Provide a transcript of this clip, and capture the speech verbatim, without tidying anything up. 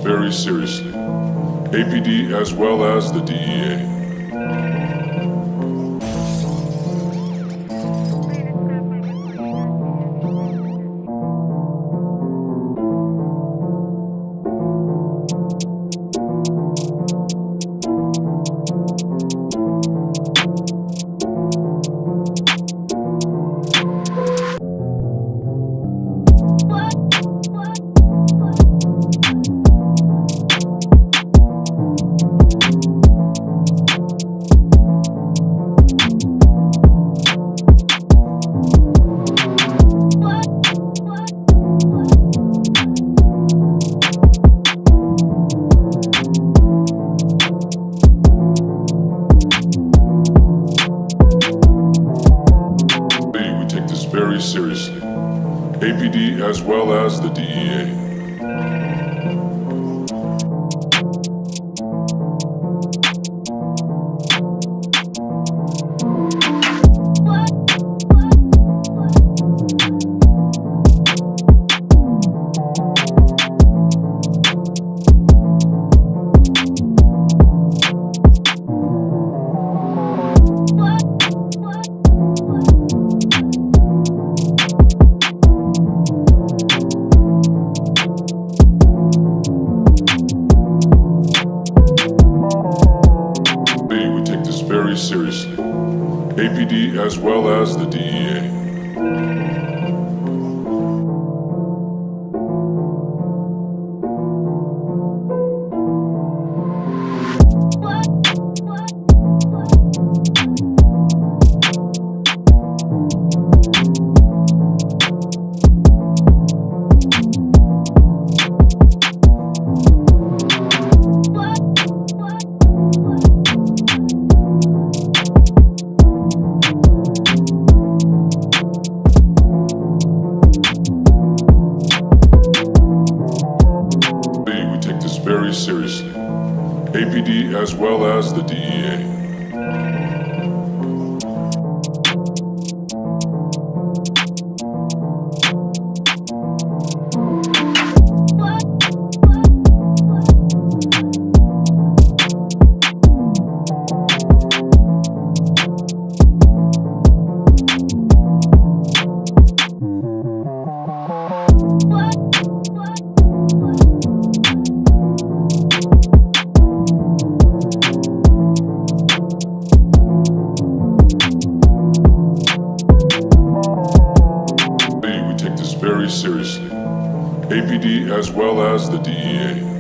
very seriously. A P D as well as the D E A. Very seriously. A P D as well as the D E A. Very seriously. A P D as well as the D E A. Very seriously. A P D as well as the D E A. Very seriously. A P D as well as the D E A.